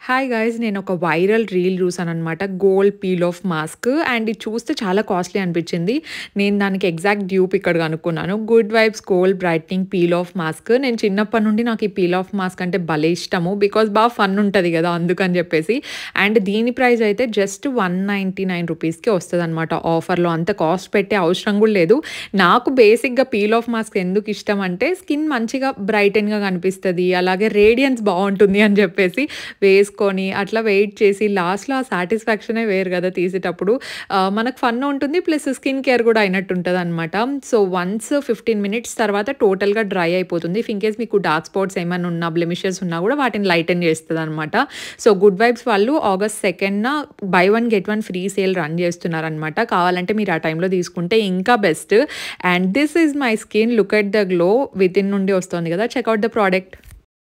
Hi guys నేను ఒక viral reel చూసాను అనమాట. Gold peel off mask and ఇది చూస్తే చాలా కాస్ట్లీ అనిపించింది. నేను దానికి ఎగ్జాక్ట్ డ్యూప్ ఇక్కడ కనుక్కున్నాను. Good vibes gold brightening peel off mask. నేను చిన్నప్పటి నుండి నాకు ఈ పీల్ ఆఫ్ మాస్క్ అంటే భలే ఇష్టము. బికాస్ బాగా ఫన్ ఉంటుంది కదా, అందుకని చెప్పేసి. అండ్ దీని ప్రైస్ అయితే జస్ట్ 199 రూపీస్కి వస్తుంది అనమాట ఆఫర్లో. అంత కాస్ట్ పెట్టే అవసరం కూడా లేదు. నాకు బేసిక్గా పీల్ ఆఫ్ మాస్క్ ఎందుకు ఇష్టం అంటే స్కిన్ మంచిగా బ్రైటన్గా కనిపిస్తుంది, అలాగే రేడియన్స్ బాగుంటుంది అని చెప్పేసి వేసుకొని అట్లా వెయిట్ చేసి లాస్ట్లో ఆ సాటిస్ఫాక్షనే వేరు కదా తీసేటప్పుడు. మనకు ఫన్ ఉంటుంది, ప్లస్ స్కిన్ కేర్ కూడా అయినట్టు ఉంటుంది అనమాట. సో వన్స్ 15 మినిట్స్ తర్వాత టోటల్గా డ్రై అయిపోతుంది. ఇఫ్ ఇన్ కేస్ మీకు డార్క్ స్పాట్స్ ఏమైనా ఉన్నా, బ్లెమిషెస్ ఉన్నా కూడా వాటిని లైటన్ చేస్తుంది అనమాట. సో గుడ్ వైబ్స్ వాళ్ళు August 2nd buy 1 get 1 free sale run చేస్తున్నారనమాట. కావాలంటే మీరు ఆ టైంలో తీసుకుంటే ఇంకా best. And this is my skin, look at the glow within నుండి వస్తుంది కదా. Check out the product.